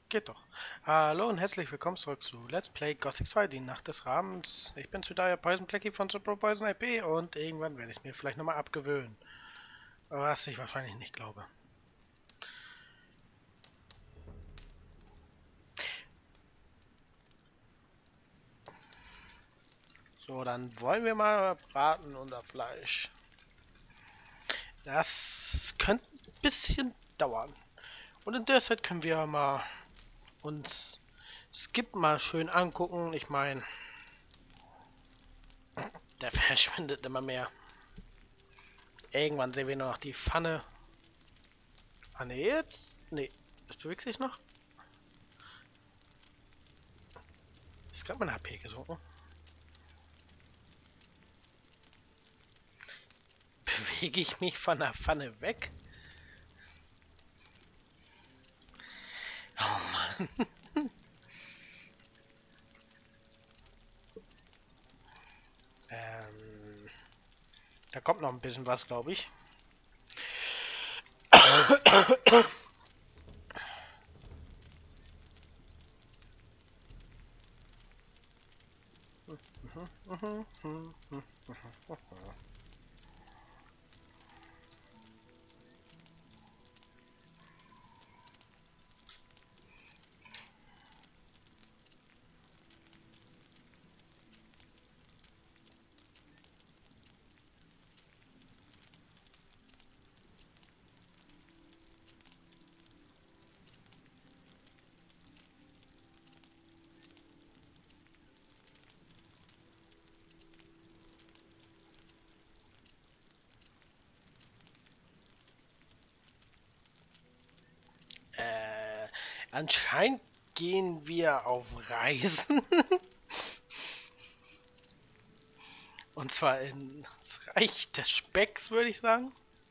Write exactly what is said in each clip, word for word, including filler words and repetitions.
Geht doch. Hallo und herzlich willkommen zurück zu Let's Play Gothic zwei, die Nacht des Rahmens. Ich bin Sudaya Poison Blackie von Super Poison I P und irgendwann werde ich es mir vielleicht nochmal abgewöhnen. Was ich wahrscheinlich nicht glaube. So, dann wollen wir mal braten unser Fleisch. Das könnte ein bisschen dauern. Und in der Zeit können wir mal uns Skip mal schön angucken. Ich meine, der verschwindet immer mehr. Irgendwann sehen wir nur noch die Pfanne. Ah ne, jetzt? Ne, das bewegt sich noch. Ist gerade mein H P gesunken. Bewege ich mich von der Pfanne weg? Oh Mann. ähm, da kommt noch ein bisschen was, glaube ich. äh, anscheinend gehen wir auf Reisen. Und zwar ins Reich des Specks, würde ich sagen.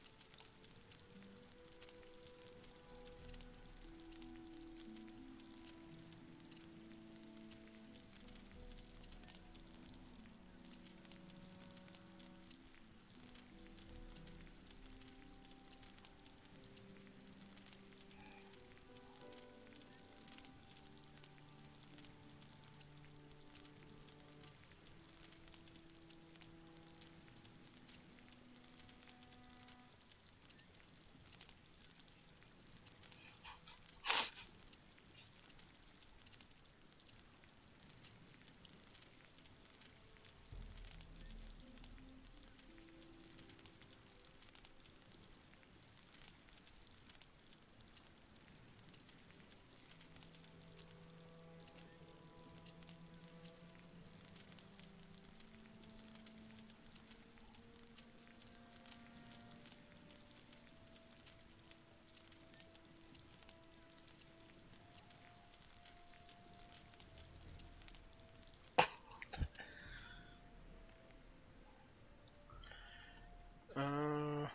Äh,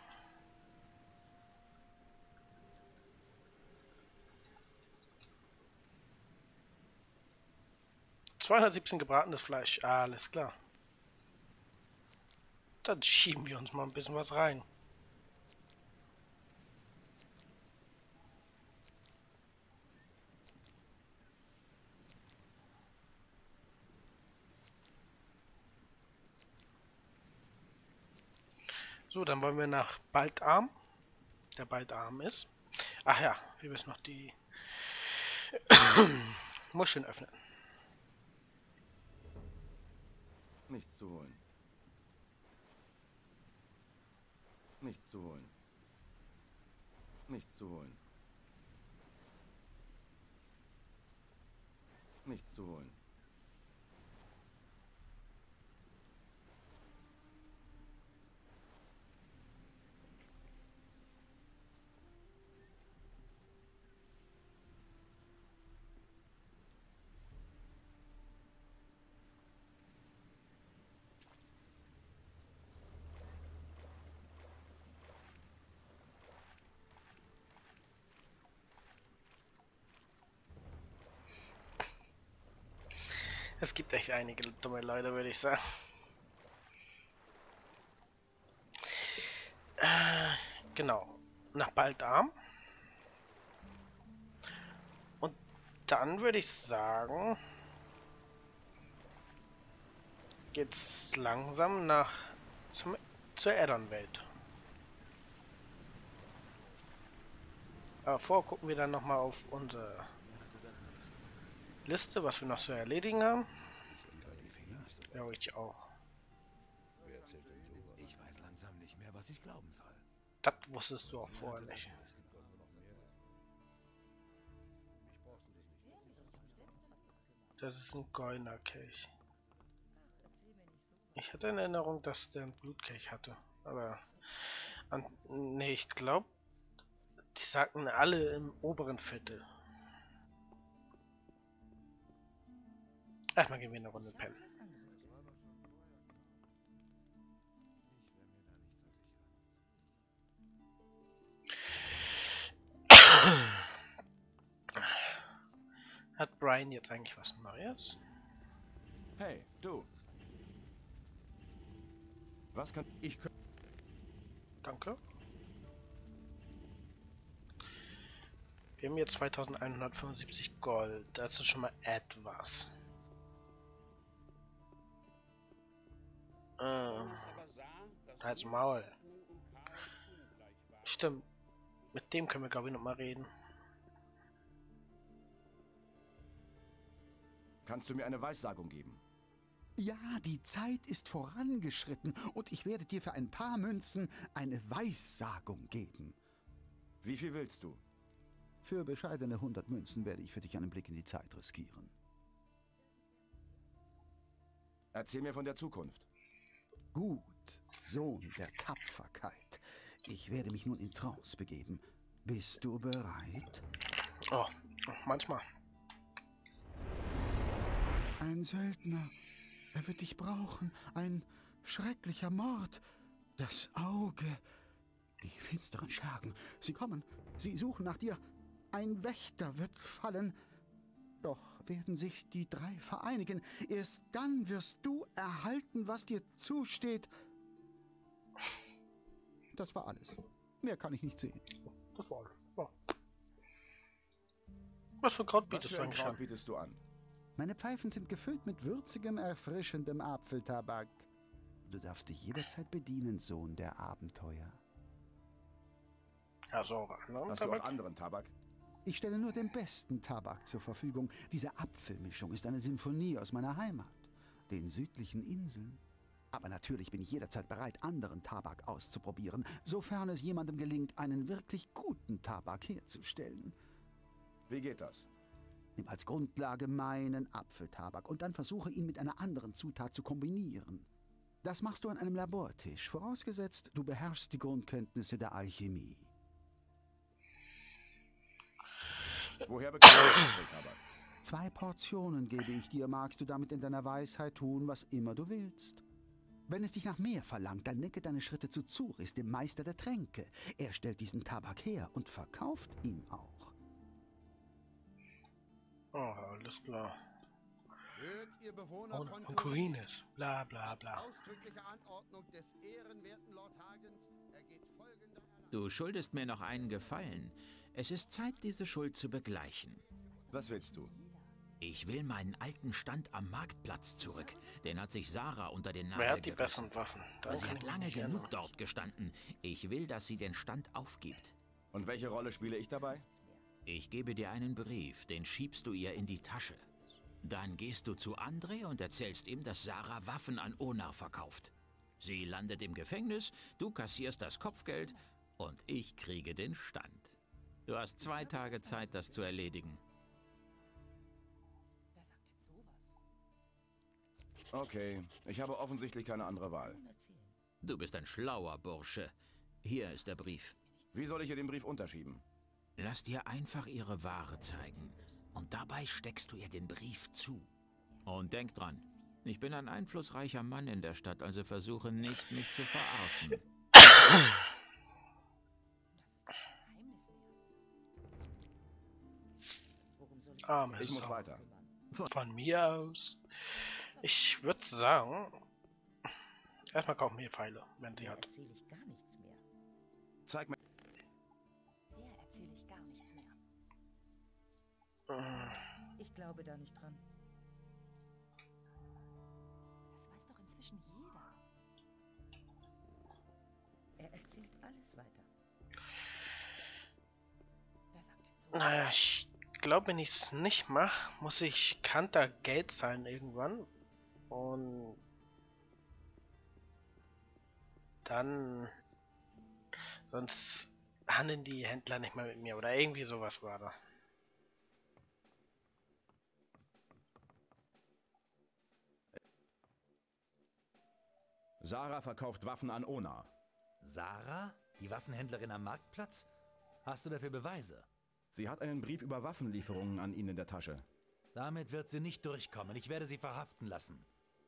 zweihundertsiebzehn gebratenes Fleisch. Alles klar. Dann schieben wir uns mal ein bisschen was rein. So, dann wollen wir nach Baldarm. Der Baldarm ist. Ach ja, wir müssen noch die Muscheln öffnen. Nichts zu holen. Nichts zu holen. Nichts zu holen. Nichts zu holen. Es gibt echt einige dumme Leute, würde ich sagen. Äh, genau. Nach Baldarm. Und dann würde ich sagen, geht's langsam nach zum, zur Addon-Welt. Aber vorher gucken wir dann nochmal auf unsere Liste, was wir noch zu erledigen haben. Ja, ich auch. Ich weiß langsam nicht mehr, was ich glauben soll. Das wusstest du auch vorher nicht. Das ist ein goldener Kelch. Ich hatte in Erinnerung, dass der einen Blutkelch hatte. Aber... An, nee, ich glaube... Die sagten alle im oberen Viertel. Erstmal gehen wir eine Runde pennen. Hat Brian jetzt eigentlich was Neues? Hey, du. Was kann ich... Danke. Wir haben jetzt zweitausendeinhundertfünfundsiebzig Gold. Das ist schon mal etwas. Ähm, halt's Maul. Stimmt. Mit dem können wir, glaube ich, noch mal reden. Kannst du mir eine Weissagung geben? Ja, die Zeit ist vorangeschritten und ich werde dir für ein paar Münzen eine Weissagung geben. Wie viel willst du? Für bescheidene hundert Münzen werde ich für dich einen Blick in die Zeit riskieren. Erzähl mir von der Zukunft. Gut, Sohn der Tapferkeit. Ich werde mich nun in Trance begeben. Bist du bereit? Oh, manchmal. Ein Söldner. Er wird dich brauchen. Ein schrecklicher Mord. Das Auge. Die finsteren Schergen. Sie kommen. Sie suchen nach dir. Ein Wächter wird fallen. Doch werden sich die drei vereinigen. Erst dann wirst du erhalten, was dir zusteht. Das war alles. Mehr kann ich nicht sehen. Das war alles. Ja. Was für Kraut Was bietest für du ein eigentlich Kraut an? bietest du an? Meine Pfeifen sind gefüllt mit würzigem, erfrischendem Apfeltabak. Du darfst dich jederzeit bedienen, Sohn der Abenteuer. Ja, so auch anderen Hast du Tabak? auch anderen Tabak? Ich stelle nur den besten Tabak zur Verfügung. Diese Apfelmischung ist eine Sinfonie aus meiner Heimat, den südlichen Inseln. Aber natürlich bin ich jederzeit bereit, anderen Tabak auszuprobieren, sofern es jemandem gelingt, einen wirklich guten Tabak herzustellen. Wie geht das? Nimm als Grundlage meinen Apfeltabak und dann versuche ihn mit einer anderen Zutat zu kombinieren. Das machst du an einem Labortisch, vorausgesetzt, du beherrschst die Grundkenntnisse der Alchemie. Woher bekommst du Apfeltabak? Zwei Portionen gebe ich dir, magst du damit in deiner Weisheit tun, was immer du willst. Wenn es dich nach mehr verlangt, dann lenke deine Schritte zu Zuris, dem Meister der Tränke. Er stellt diesen Tabak her und verkauft ihn auch. Oh, alles klar. Hört ihr Bewohner Und von von Corines. Bla bla bla. Ausdrückliche Anordnung des ehrenwerten Lord Hagens ergeht folgender Erlass. Du schuldest mir noch einen Gefallen. Es ist Zeit, diese Schuld zu begleichen. Was willst du? Ich will meinen alten Stand am Marktplatz zurück. Den hat sich Sarah unter den Wer Nagel hat die gerissen. besseren Waffen? Aber Daran sie kann hat ich mich lange nicht genug erinnern. dort gestanden. Ich will, dass sie den Stand aufgibt. Und welche Rolle spiele ich dabei? Ich gebe dir einen Brief, den schiebst du ihr in die Tasche. Dann gehst du zu André und erzählst ihm, dass Sarah Waffen an Onar verkauft. Sie landet im Gefängnis, du kassierst das Kopfgeld und ich kriege den Stand. Du hast zwei Tage Zeit, das zu erledigen. Okay, ich habe offensichtlich keine andere Wahl. Du bist ein schlauer Bursche. Hier ist der Brief. Wie soll ich ihr den Brief unterschieben? Lass dir einfach ihre Ware zeigen. Und dabei steckst du ihr den Brief zu. Und denk dran, ich bin ein einflussreicher Mann in der Stadt, also versuche nicht, mich zu verarschen. Arme Ich muss Sau. weiter. Von mir aus. Ich würde sagen, erstmal kaufen wir Pfeile, wenn sie hat. Erzähle ich gar nichts mehr. Zeig mir. Der erzähle ich gar nichts mehr. Äh, Ich glaube da nicht dran. Das weiß doch inzwischen jeder. Er erzählt alles weiter. Wer sagt denn so? Naja, ich glaube, wenn ich es nicht mache, muss ich Kanter Geld zahlen irgendwann. Und dann... Sonst handeln die Händler nicht mehr mit mir. Oder irgendwie sowas war da. Sarah verkauft Waffen an Ona. Sarah? Die Waffenhändlerin am Marktplatz? Hast du dafür Beweise? Sie hat einen Brief über Waffenlieferungen an ihn in der Tasche. Damit wird sie nicht durchkommen. Ich werde sie verhaften lassen.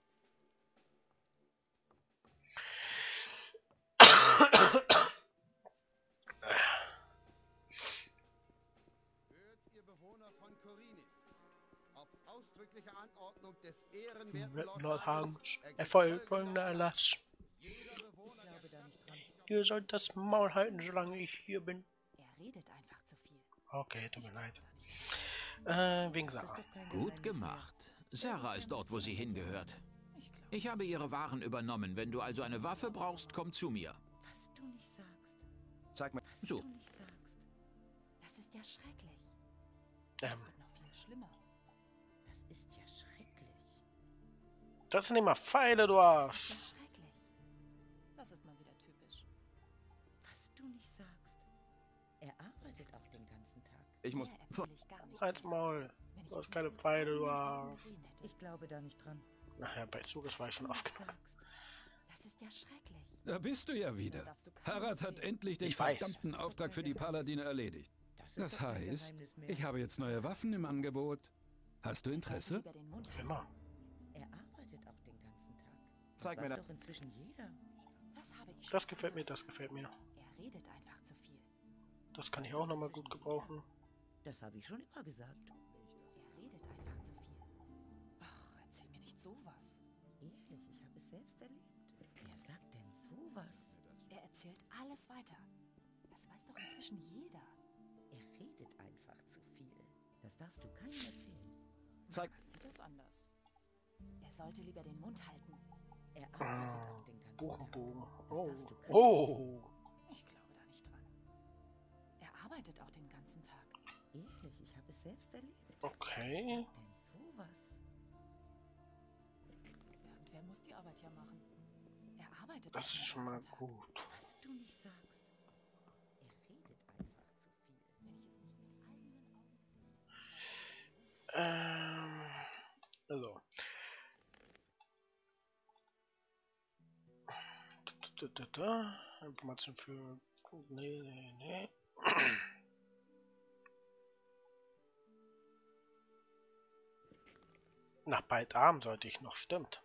Hört ihr Bewohner von Korinis. Auf ausdrückliche Anordnung des ehrenwerten Lord Lord Hagens Hagens ergeht erfolgt folgender folgender Erlass. Jeder Bewohner Ich glaube da nicht dran. Ihr sollt das Maul halten, solange ich hier bin. Er redet einfach zu viel. Okay, tut mir leid. Äh, wegen Das ist Sarah. doch kein Gut Geheimnis gemacht. Sarah ist dort, wo sie hingehört. Ich glaube. Ich habe ihre Waren übernommen. Wenn du also eine Waffe brauchst, komm zu mir. mehr. Was du nicht sagst. Zeig mir. Was So. du nicht sagst. Das ist ja schrecklich. Ähm, Das wird noch viel schlimmer. Das ist ja schrecklich. das sind immer Pfeile, du Das Arsch. ist ja schrecklich. Das ist mal wieder typisch. Was du nicht sagst. Er arbeitet auch den ganzen Tag. Ich muss. Mehr erzähle ich gar nichts. Als Maul. Wenn ich Du hast es keine mit Pfeile, eigenen du Augen Arsch. gesehen hätte. Ich glaube da nicht dran. Nachher bei Zug, das war ich schon du nicht aufgemacht. sagst. Das ist ja schrecklich. Da bist du ja Das wieder. darfst du keinem Harald hat erzählen. endlich den Ich weiß. verdammten Auftrag für die Paladine erledigt. Das ist Das doch kein heißt, Geheimnis mehr. ich habe jetzt neue Waffen im Angebot. Hast du Sollte Interesse? lieber den Mund halten. Immer. Er arbeitet auch den ganzen Tag. Das Zeig mir weiß da- doch inzwischen jeder. Das habe ich schon Das gefällt mir, gehört. das gefällt mir. Er redet einfach zu viel. Das kann ich auch nochmal gut gebrauchen. Das habe ich schon immer gesagt. Er redet einfach zu viel. Ach, erzähl mir nicht sowas. Ehrlich, ich habe es selbst erlebt. Wer sagt denn sowas? Er erzählt alles weiter. Das weiß doch inzwischen jeder. Er redet einfach zu viel. Das darfst du keinem erzählen. Zeig. Mann sieht das anders. Er sollte lieber den Mund halten. Er arbeitet auch den ganzen Tag. Buchenbogen. Das Oh. darfst du keinem Oh. Ich glaube da nicht dran. Er arbeitet auch den ganzen Tag. Ehrlich, ich habe es selbst erlebt. Okay. Wer sagt denn sowas? Irgendwer muss die Arbeit ja machen. Er arbeitet Das auch ist den schon mal ganzen Tag. gut. Was du nicht sagst. Er redet einfach zu viel. Wenn ich es nicht mit eigenen Augen gesehen hätte, Ähm. Also. Da, da, da. Information für. Nee, nee, nee. Nach bald Abend sollte ich noch, stimmt.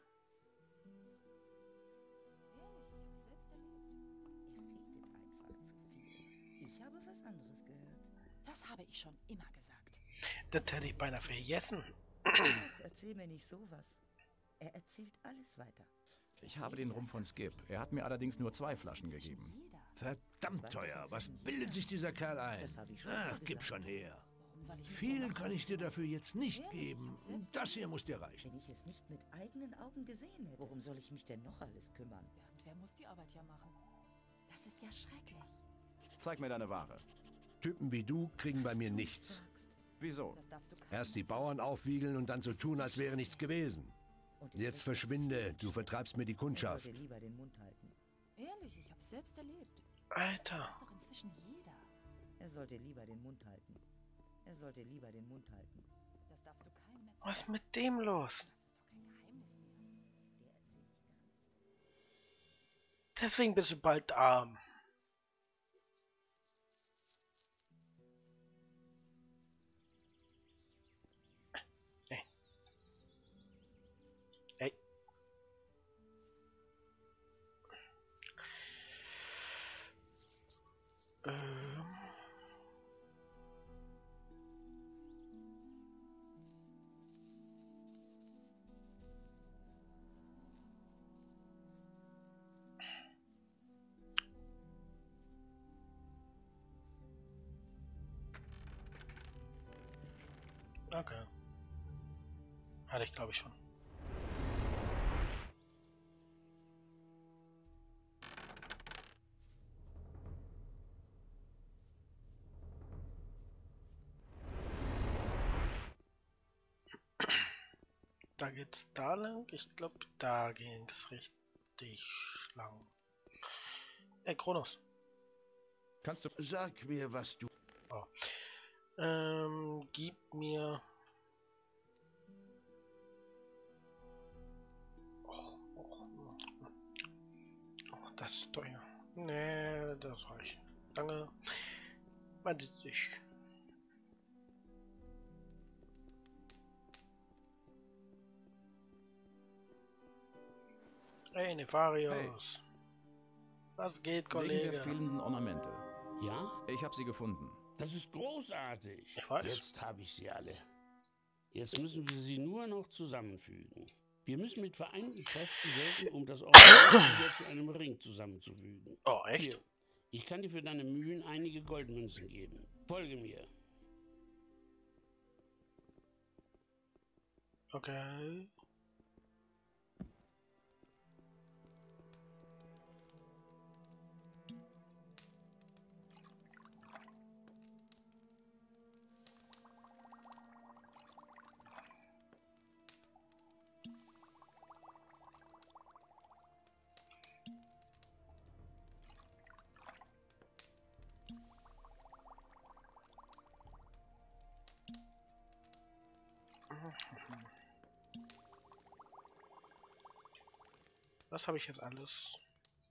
ehrlich, ich habe selbst erlebt. Er redet einfach zu viel. Ich habe was anderes gehört. Das habe ich schon immer gesagt. Das hätte ich beinahe vergessen. Ach, erzähl mir nicht sowas. Er erzählt alles weiter. Ich habe den Rum von Skip. Er hat mir allerdings nur zwei Flaschen Inzwischen gegeben. jeder. Verdammt teuer. Was bildet sich dieser Kerl ein? Das habe ich schon immer Ach, gib gesagt. schon her. Warum soll ich mich denn Viel noch kann ich dir rausnehmen? dafür jetzt nicht Ehrlich, geben. ich hab's selbst Das hier muss dir reichen. Wenn ich es nicht mit eigenen Augen gesehen hätte, worum soll ich mich denn noch alles kümmern? Irgendwer muss die Arbeit ja machen. Das ist ja schrecklich. Zeig mir deine Ware. Typen wie du kriegen bei Was mir du nichts. sagst. Wieso? Das darfst du keinem Erst die erzählen. Bauern aufwiegeln und dann so tun, als wäre nichts gewesen. Und es Jetzt recht verschwinde, nicht. du vertreibst mir die Er Kundschaft. sollte lieber den Mund halten. Ehrlich, ich habe selbst erlebt. Das Alter. weiß doch inzwischen jeder. Er sollte lieber den Mund halten. Er sollte lieber den Mund halten. Das darfst du keinem erzählen. Was ist mit dem los? Das ist doch kein Geheimnis mehr. Der erzählt gar nichts. Deswegen bist du bald arm. Ey. Ey. Ähm. Okay. Hatte ich, glaube ich, schon. Da geht's da lang. Ich glaube, da ging es richtig lang. Ey, Kronos. Kannst du... Sag mir, was du... Oh. Ähm, gib mir... Oh, oh, oh, das ist teuer. Nee, das reicht. Danke. Man sieht sich. Hey, Nefarius. Hey. Was geht, Wegen Kollege? der fehlenden Ornamente. Ja? Ich habe sie gefunden. Das ist großartig. Ich weiß. Jetzt habe ich sie alle. Jetzt müssen wir sie nur noch zusammenfügen. Wir müssen mit vereinten Kräften wirken, um das Ornament wieder zu einem Ring zusammenzufügen. Oh, echt? Hier, ich kann dir für deine Mühen einige Goldmünzen geben. Folge mir. Okay. Was habe ich jetzt alles?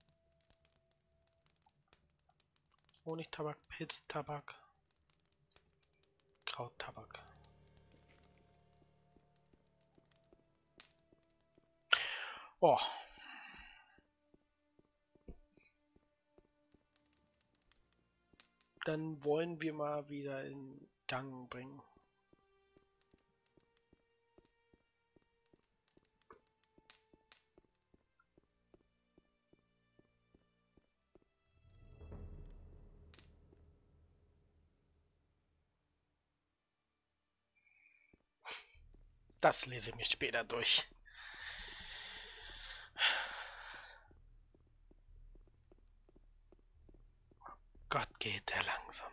Honigtabak, Pilztabak, Krauttabak. Oh. Dann wollen wir mal wieder in Gang bringen. Das lese ich mir später durch. Gott, geht der langsam.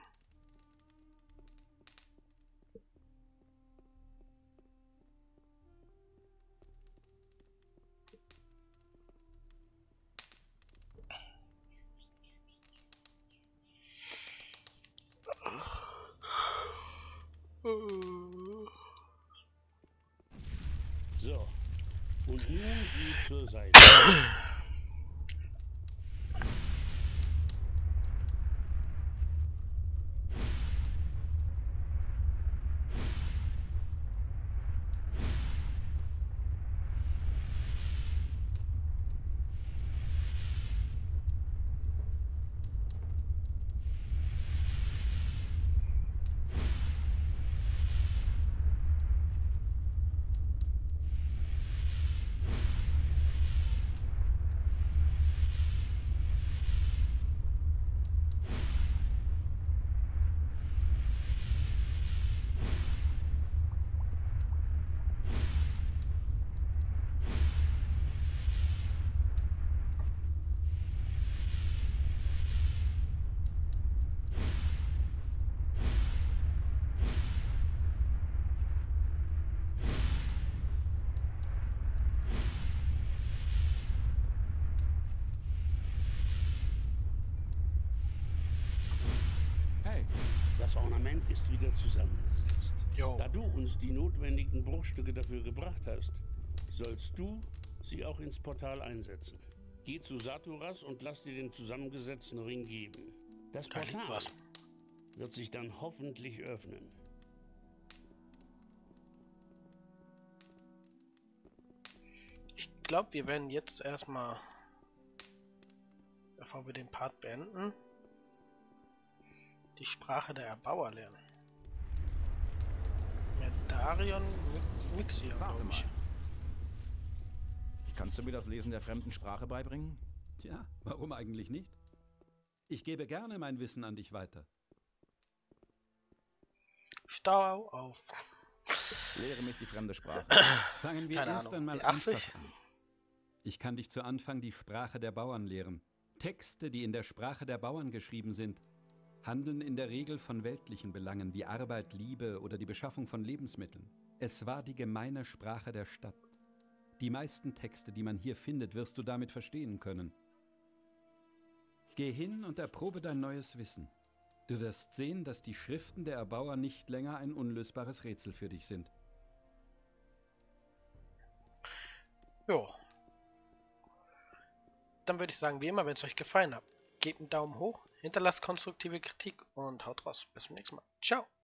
So. Und nun geh zur Seite. Das Ornament ist wieder zusammengesetzt. Jo. Da du uns die notwendigen Bruchstücke dafür gebracht hast, sollst du sie auch ins Portal einsetzen. Geh zu Saturas und lass dir den zusammengesetzten Ring geben. Das Da liegt Portal was. wird sich dann hoffentlich öffnen. Ich glaube, wir werden jetzt erstmal, bevor wir den Part beenden, die Sprache der Erbauer lernen. Mit Darion Mixia, Warte glaube ich. mal. Kannst du mir das Lesen der fremden Sprache beibringen? Tja, warum eigentlich nicht? Ich gebe gerne mein Wissen an dich weiter. Stau auf. Lehre mich die fremde Sprache. Fangen wir Keine erst Ahnung. einmal Die achtzig? einfach an. Ich kann dich zu Anfang die Sprache der Bauern lehren. Texte, die in der Sprache der Bauern geschrieben sind, handeln in der Regel von weltlichen Belangen wie Arbeit, Liebe oder die Beschaffung von Lebensmitteln. Es war die gemeine Sprache der Stadt. Die meisten Texte, die man hier findet, wirst du damit verstehen können. Geh hin und erprobe dein neues Wissen. Du wirst sehen, dass die Schriften der Erbauer nicht länger ein unlösbares Rätsel für dich sind. Jo. Dann würde ich sagen, wie immer, wenn es euch gefallen hat, gebt einen Daumen hoch, hinterlasst konstruktive Kritik und haut raus. Bis zum nächsten Mal. Ciao.